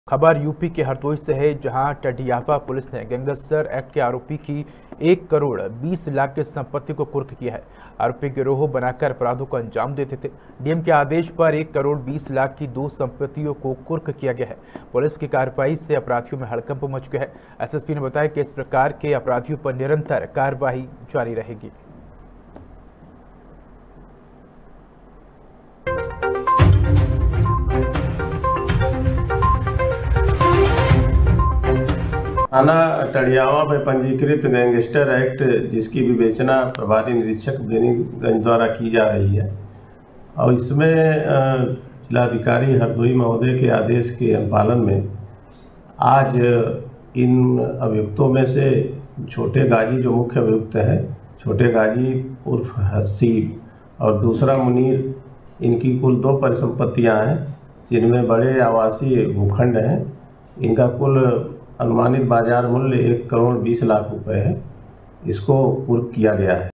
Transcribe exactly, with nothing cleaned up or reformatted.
खबर यूपी के हरदोई से है, जहां टडियाफा पुलिस ने गैंगस्टर एक्ट के आरोपी की एक करोड़ बीस लाख की संपत्ति को कुर्क किया है। आरोपी गिरोह बनाकर अपराधों को अंजाम देते थे। डीएम के आदेश पर एक करोड़ बीस लाख की दो संपत्तियों को कुर्क किया गया है। पुलिस की कार्रवाई से अपराधियों में हड़कंप मच गया है। एसएसपी ने बताया कि इस प्रकार के अपराधियों पर निरंतर कार्रवाई जारी रहेगी। थाना टडियावा में पंजीकृत गैंगस्टर एक्ट, जिसकी विवेचना प्रभारी निरीक्षक बेनीगंज द्वारा की जा रही है, और इसमें जिलाधिकारी हरदोई महोदय के आदेश के अनुपालन में आज इन अभियुक्तों में से छोटे गाजी जो मुख्य अभियुक्त है, छोटे गाजी उर्फ हसीब और दूसरा मुनीर, इनकी कुल दो परिसंपत्तियां हैं, जिनमें बड़े आवासीय भूखंड हैं। इनका कुल अनुमानित बाजार मूल्य एक करोड़ बीस लाख रुपए है। इसको कुर्क किया गया है।